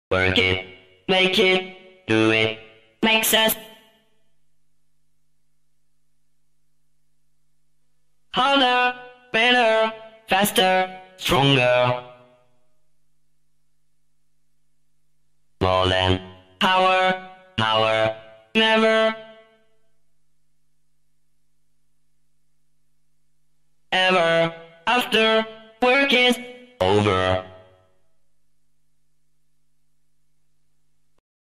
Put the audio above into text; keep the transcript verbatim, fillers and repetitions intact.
Work it, make it, do it, makes us harder, better, faster, stronger. More than power, power, never, ever, after work is over.